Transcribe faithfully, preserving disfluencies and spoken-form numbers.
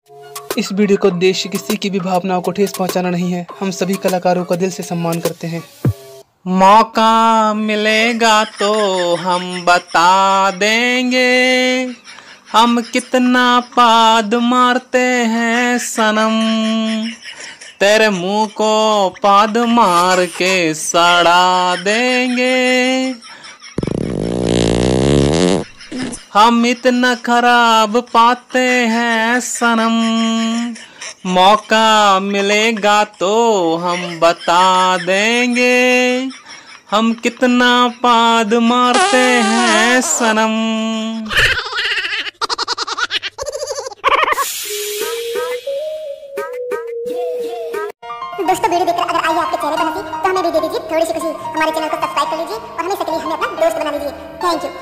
इस वीडियो का उद्देश्य किसी की भी भावनाओं को ठेस पहुंचाना नहीं है। हम सभी कलाकारों का दिल से सम्मान करते हैं। मौका मिलेगा तो हम बता देंगे, हम कितना पाद मारते हैं सनम। तेरे मुंह को पाद मार के सड़ा देंगे, हम इतना खराब पाते हैं सनम। मौका मिलेगा तो हम बता देंगे, हम कितना पाद मारते हैं सनम। दोस्तों, वीडियो देखकर अगर आई है आपके चेहरे पर हंसी तो हमें भी दे दीजिए थोड़ी सी खुशी। हमारे चैनल को सब्सक्राइब कर लीजिए और हमेशा के लिए हमें अपना दोस्त बना लीजिए। Thank you.